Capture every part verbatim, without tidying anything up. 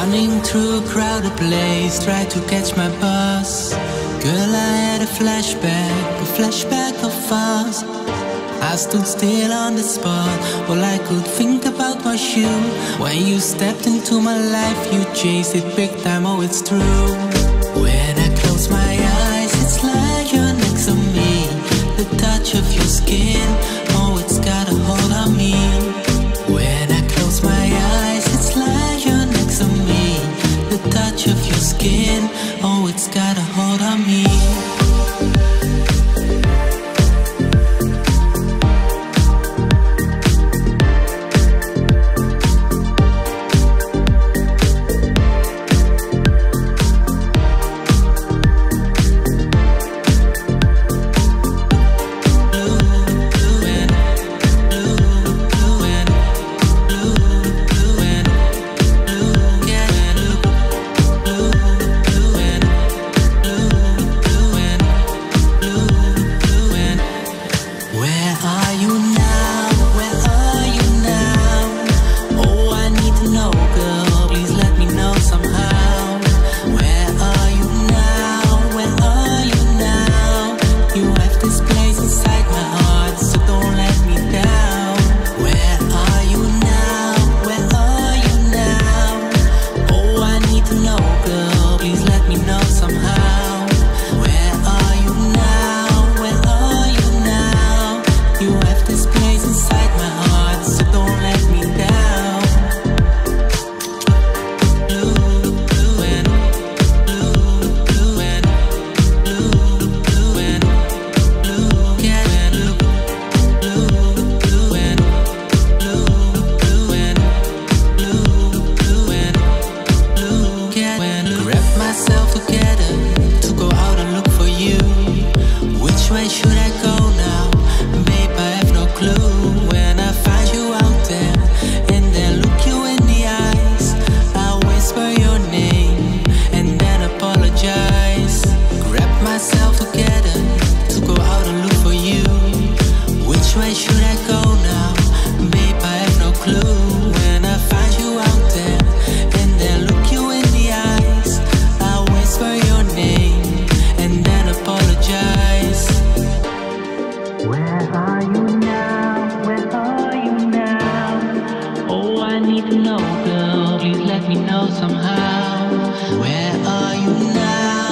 Running through a crowded place, try to catch my bus. Girl, I had a flashback, a flashback of us. I stood still on the spot, all I could think about was you. When you stepped into my life, you chased it big time, oh it's true. When I close my eyes, it's like you're next to me. The touch of your skin, oh it's got a hold on me. When I close my eyes, it's like you're next to me. The touch of your skin, oh it's got a hold on me.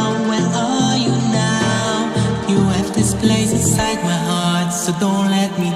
So don't let me